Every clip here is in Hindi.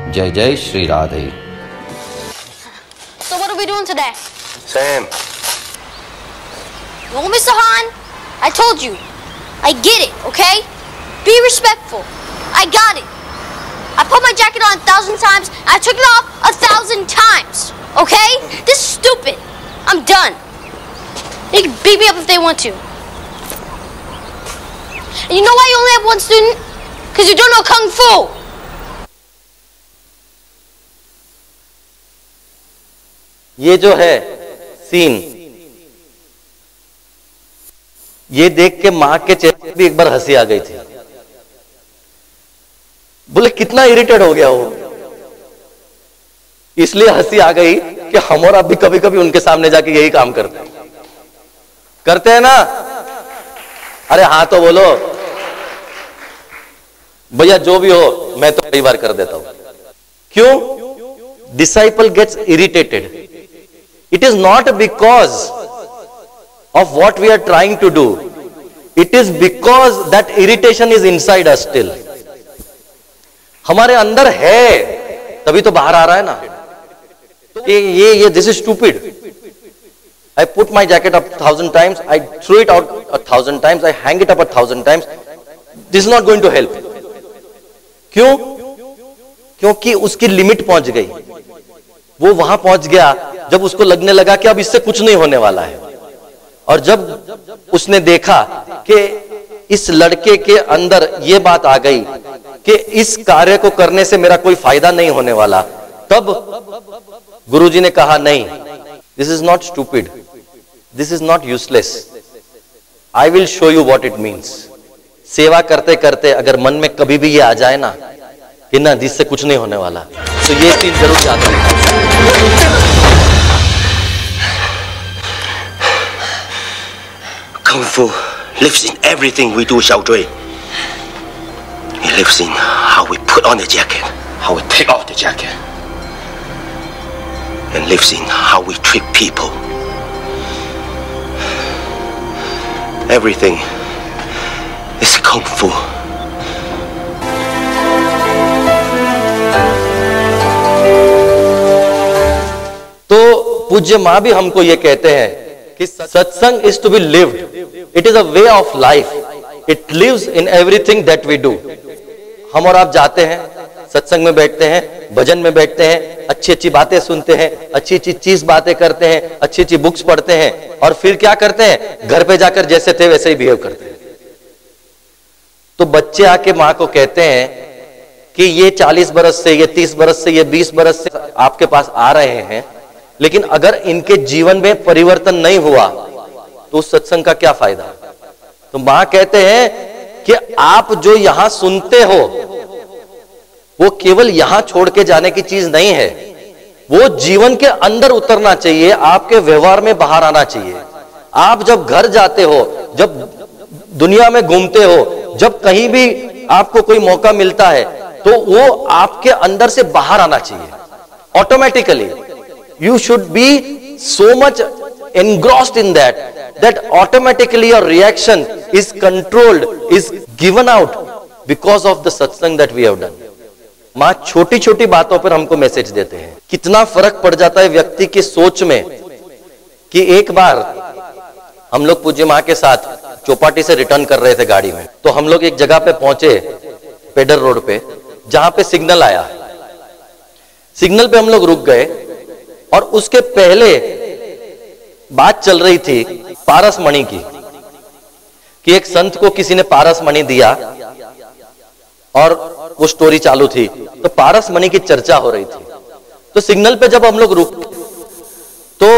जय जय Shri Radhe. So what are we doing today? Sam. No, Mr. Han, I told you. I get it, okay? Be respectful. I got it. I put my jacket on 1,000 times. I took it off 1,000 times, okay? This is stupid. I'm done. They can beat me up if they want to. And you know why you only have one student? Because you don't know Kung Fu. ये जो है सीन, ये देख के मां के चेहरे पे भी एक बार हंसी आ गई थी। बोले कितना इरिटेट हो गया वो, इसलिए हंसी आ गई कि हम और आप भी कभी कभी उनके सामने जाके यही काम करते हैं ना। अरे हाँ तो बोलो भैया, जो भी हो, मैं तो कई बार कर देता हूं। क्यों? Disciple gets irritated. It is not because of what we are trying to do. It is because that irritation is inside us still. हमारे अंदर है, तभी तो बाहर आ रहा है ना। ये this is stupid. I put my jacket up 1,000 times. I threw it out 1,000 times. I hang it up 1,000 times. This is not going to help. क्यों? क्योंकि उसकी लिमिट पहुंच गई। वो वहां पहुंच गया जब उसको लगने लगा कि अब इससे कुछ नहीं होने वाला है। और जब उसने देखा कि इस लड़के के अंदर ये बात आ गई कि इस कार्य को करने से मेरा कोई फायदा नहीं होने वाला, तब गुरुजी ने कहा नहीं, this is not stupid, this is not useless, I will show you what it means. सेवा करते करते अगर मन में कभी भी ये आ जाए ना कि ना जिससे कुछ नहीं होने वाला, तो ये चीज जरूर याद रखना। Kung Fu lives in everything we do, Xiao Zhui. It lives in how we put on the jacket, how we take off the jacket, and lives in how we treat people. Everything is Kung Fu. तो पूज्य मां भी हमको ये कहते हैं कि satsang is to be lived, it is a way of life, it lives in everything that we do. हम और आप जाते हैं, सत्संग में बैठते हैं, भजन में बैठते हैं, अच्छी अच्छी बातें सुनते हैं, अच्छी अच्छी चीज बातें करते हैं, अच्छी अच्छी बुक्स पढ़ते हैं, और फिर क्या करते हैं? घर पे जाकर जैसे थे वैसे ही बिहेव करते हैं। तो बच्चे आके मां को कहते हैं कि ये 40 बरस से, ये 30 बरस से, ये 20 बरस से आपके पास आ रहे हैं, लेकिन अगर इनके जीवन में परिवर्तन नहीं हुआ तो उस सत्संग का क्या फायदा? तो मां कहते हैं कि आप जो यहां सुनते हो वो केवल यहां छोड़ के जाने की चीज नहीं है, वो जीवन के अंदर उतरना चाहिए, आपके व्यवहार में बाहर आना चाहिए। आप जब घर जाते हो, जब दुनिया में घूमते हो, जब कहीं भी आपको कोई मौका मिलता है, तो वो आपके अंदर से बाहर आना चाहिए automatically. You should be so much engrossed in that automatically your reaction is controlled, is given out because of the satsang that we have done. मां छोटी छोटी बातों पर हमको मैसेज देते हैं। कितना फर्क पड़ जाता है व्यक्ति की सोच में कि एक बार हम लोग पूज्य मां के साथ चौपाटी से रिटर्न कर रहे थे गाड़ी में, तो हम लोग एक जगह पे पहुंचे पेडर रोड पे, जहां पे सिग्नल आया। सिग्नल पे हम लोग रुक गए और उसके पहले बात चल रही थी पारस मणि की, कि एक संत को किसी ने पारस मणि दिया और वो स्टोरी चालू थी, तो पारस मणि की चर्चा हो रही थी। तो सिग्नल पे जब हम लोग रुक, तो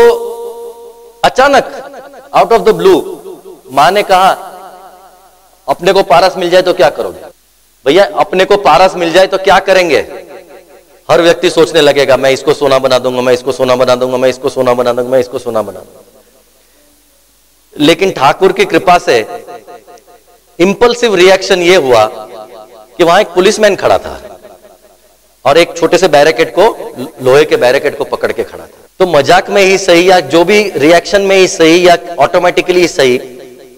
अचानक आउट ऑफ द ब्लू मां ने कहा, अपने को पारस मिल जाए तो क्या करोगे? भैया अपने को पारस मिल जाए तो क्या करेंगे? हर व्यक्ति सोचने लगेगा मैं इसको सोना बना दूंगा, मैं इसको सोना बना दूंगा, मैं इसको सोना बना दूंगा, मैं इसको सोना बना दूंगा। लेकिन ठाकुर की कृपा से इंपल्सिव रिएक्शन ये हुआ कि वहां एक पुलिसमैन खड़ा था और एक छोटे से बैरिकेड को, लोहे के बैरिकेड को पकड़ के खड़ा था। तो मजाक में ही सही या जो भी रिएक्शन में ही सही या ऑटोमेटिकली ही सही,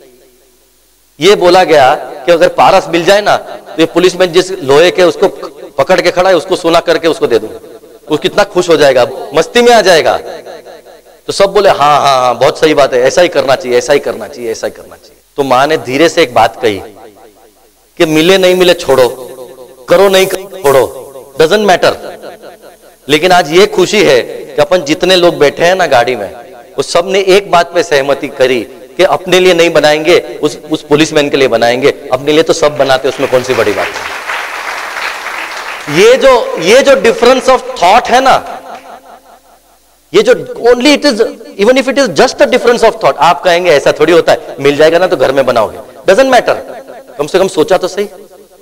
ये बोला गया कि अगर पारस मिल जाए ना तो ये पुलिसमैन जिस लोहे के उसको पकड़ के खड़ा है, उसको सोना करके उसको दे दूं, वो कितना खुश हो जाएगा, मस्ती में आ जाएगा। तो सब बोले हाँ हाँ हाँ बहुत सही बात है, ऐसा ही करना चाहिए, ऐसा ही करना चाहिए, ऐसा ही करना चाहिए। तो माँ ने धीरे से एक बात कही कि मिले नहीं मिले छोड़ो, करो नहीं करो छोड़ो, डजंट मैटर। लेकिन आज ये खुशी है कि अपन जितने लोग बैठे हैं ना गाड़ी में, वो सब ने एक बात पे सहमति करी कि अपने लिए नहीं बनाएंगे, उस पुलिसमैन के लिए बनाएंगे। अपने लिए तो सब बनाते, उसमें कौन सी बड़ी बात है। ये जो डिफरेंस ऑफ थॉट है ना, ये जो only it is, even if it is just a difference of thought. आप कहेंगे ऐसा थोड़ी होता है, मिल जाएगा ना तो घर में बनाओगे, डजंट मैटर, कम से कम सोचा तो सही।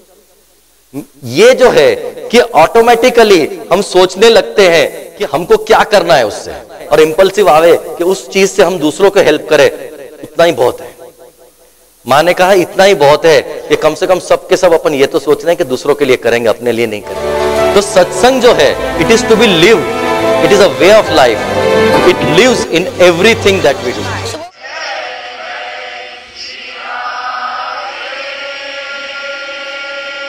ये जो है कि ऑटोमेटिकली हम सोचने लगते हैं कि हमको क्या करना है उससे, और इंपल्सिव आवे कि उस चीज से हम दूसरों को हेल्प करें, उतना ही बहुत है। मां ने कहा इतना ही बहुत है कि कम से कम सब के सब अपन ये तो सोच रहे हैं कि दूसरों के लिए करेंगे, अपने लिए नहीं करेंगे। तो सत्संग जो है, it is to be lived, it is a way of life, it lives in everything that we do.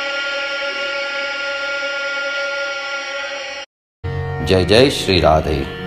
जय जय श्री राधे।